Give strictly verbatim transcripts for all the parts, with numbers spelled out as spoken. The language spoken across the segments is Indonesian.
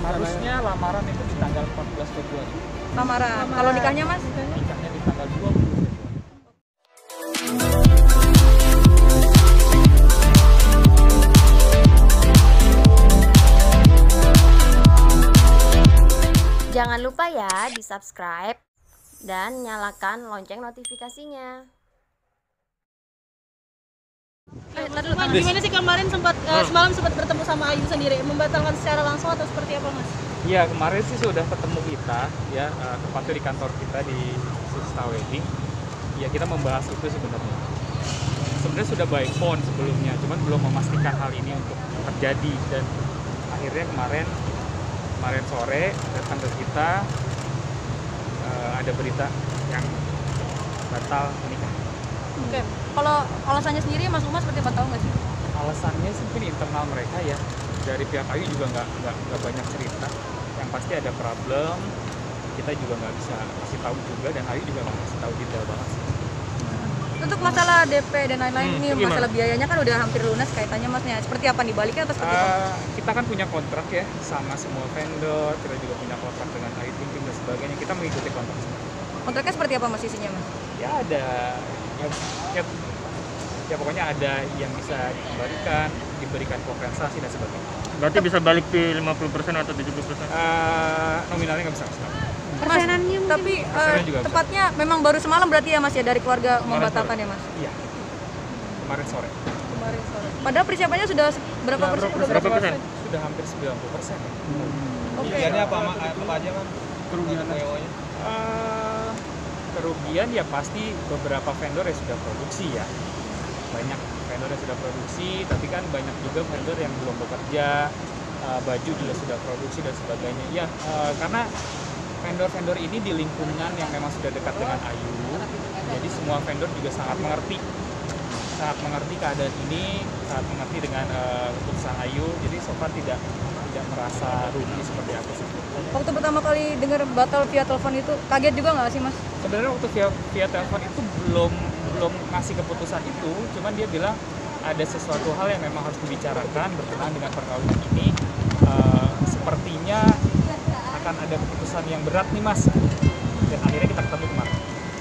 Harusnya lamaran itu di tanggal empat belas Februari. Lamaran. Lamaran. Kalau nikahnya Mas? Nikahnya di tanggal dua puluh Februari. Jangan lupa ya di subscribe dan nyalakan lonceng notifikasinya. Eh, Mas, gimana sih kemarin sempat uh, semalam sempat bertemu sama Ayu sendiri, membatalkan secara langsung atau seperti apa Mas? Iya, kemarin sih sudah ketemu kita ya, uh, tepatnya di kantor kita di Sista Wedding. Ya, kita membahas itu sebenarnya. Sebenarnya sudah by phone sebelumnya, cuman belum memastikan hal ini untuk terjadi, dan akhirnya kemarin kemarin sore datang ke kita, uh, ada berita yang batal menikah. Oke. Kalau alasannya sendiri Mas Uma seperti apa, tahu nggak sih? Alasannya sih mungkin internal mereka ya, dari pihak Ayu juga nggak nggak nggak banyak cerita. Yang pasti ada problem, kita juga nggak bisa kasih tahu juga, dan Ayu juga nggak kasih tahu detail banget sih. Untuk masalah D P dan lain-lain Hmm, ini, gimana? masalah biayanya kan udah hampir lunas kaitannya Masnya. Seperti apa nih, baliknya atau seperti apa? Uh, kita kan punya kontrak ya sama semua vendor, kita juga punya kontrak dengan Ayu Ting Ting dan sebagainya. Kita mengikuti kontrak semua. Kontraknya seperti apa Mas isinya Mas? Ya ada, ya, ya, ya pokoknya ada yang bisa dikembalikan, diberikan kompensasi dan sebagainya. Berarti bisa balik di lima puluh persen atau tujuh puluh persen? Uh, nominalnya nggak bisa kasih tahu. Persenannya mungkin. Tapi eh, Persennya juga bisa. tepatnya memang baru semalam berarti ya Mas ya, dari keluarga membatalkan ya Mas? Iya, kemarin sore. Kemarin sore. Padahal persiapannya sudah se- berapa Nah, persen? berapa Berapa persen? Sudah hampir sembilan puluh persen. Oke. Kerugiannya apa, apa aja kan? Kerugian W O-nya? Uh, kerugian ya pasti beberapa vendor yang sudah produksi ya, banyak vendor yang sudah produksi, tapi kan banyak juga vendor yang belum bekerja, uh, baju juga sudah produksi dan sebagainya ya, uh, karena vendor-vendor ini di lingkungan yang memang sudah dekat dengan Ayu, jadi semua vendor juga sangat mengerti sangat mengerti keadaan ini, sangat mengerti dengan uh, keputusan Ayu, jadi so far tidak tidak merasa rugi seperti aku sih. Waktu pertama kali dengar batal via telepon itu kaget juga nggak sih Mas? Sebenarnya waktu via via telepon itu belum belum ngasih keputusan itu, cuman dia bilang ada sesuatu hal yang memang harus dibicarakan berkenaan dengan perkawinan ini. Uh, sepertinya akan ada keputusan yang berat nih Mas, dan akhirnya kita ketemu kemarin.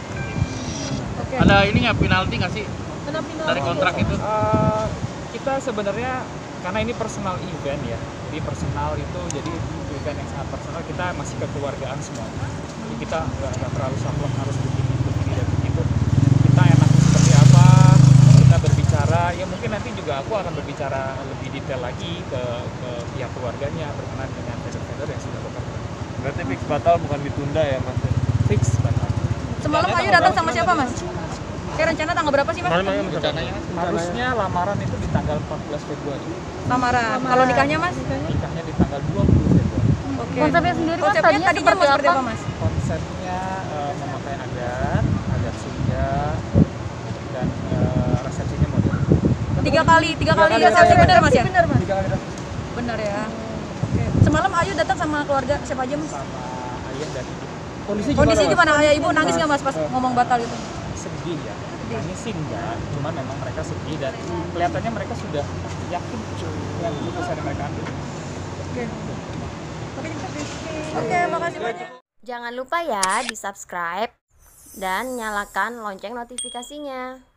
Oke. Ada ini nggak penalti nggak sih Kenapa ini? dari kontrak itu? Uh, kita sebenarnya karena ini personal event ya, jadi personal itu jadi event yang sangat personal, kita masih kekeluargaan semua. Jadi kita nggak nggak terlalu saklek harus begini begini dan begitu. Kita enaknya seperti apa, kita berbicara. Ya mungkin nanti juga aku akan berbicara lebih detail lagi ke, ke pihak keluarganya berkenaan dengan vendor-vendor yang sudah bekerja. Berarti fix batal bukan ditunda ya Mas? Fix batal. Semalam Ayu datang sama siapa Mas? Kayak rencana tanggal berapa sih Mas? Malam malam rencananya. Harusnya lamaran itu di tanggal empat belas Februari. Lamaran. Kalau nikahnya Mas? Nikahnya di tanggal dua puluh Februari. Oke. Konsepnya sendiri Mas Konsepnya tadinya tadinya mau seperti seperti apa? apa Mas? Konsepnya uh, memakai adat, adat Sunda, dan uh, resepsinya modern. Tiga kali, tiga kali kali resepsi resepsi. benar Mas ya? Benar Mas. Tiga kali resepsi Benar ya. Oke. Semalam Ayu datang sama keluarga siapa aja Mas? sama ayah dan ibu. Kondisi gimana? Ayah ibu nangis nggak Mas pas ngomong batal itu? Sedih ya. Nangis sih enggak, cuman memang mereka sedih dan kelihatannya mereka sudah yakin dengan keputusan yang mereka ambil. Oke. Oke, makasih banyak. Jangan lupa ya di subscribe dan nyalakan lonceng notifikasinya.